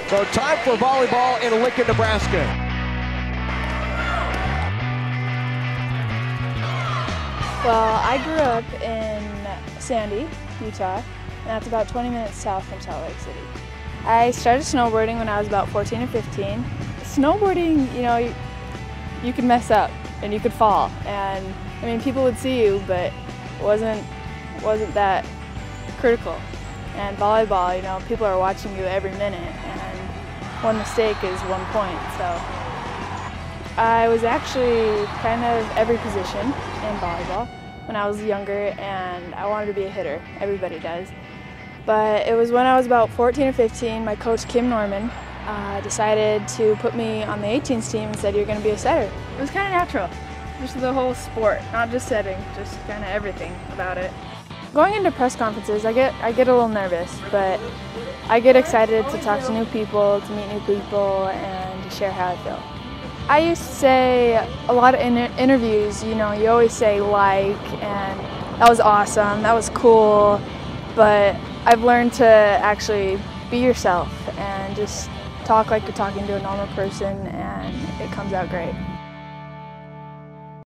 So time for volleyball in Lincoln, Nebraska. Well, I grew up in Sandy, Utah, and that's about 20 minutes south from Salt Lake City. I started snowboarding when I was about 14 or 15. Snowboarding, you know, you could mess up and you could fall, and I mean, people would see you, but it wasn't that critical. And volleyball, you know, people are watching you every minute, and one mistake is 1 point. So I was actually kind of every position in volleyball when I was younger, and I wanted to be a hitter. Everybody does. But it was when I was about 14 or 15, my coach, Kim Norman, decided to put me on the 18s team and said, "You're going to be a setter." It was kind of natural, just the whole sport, not just setting, just kind of everything about it. Going into press conferences, I get a little nervous, but I get excited to talk to new people, to meet new people, and to share how I feel. I used to say a lot of interviews, you know, you always say like, and that was awesome, that was cool, but I've learned to actually be yourself and just talk like you're talking to a normal person, and it comes out great.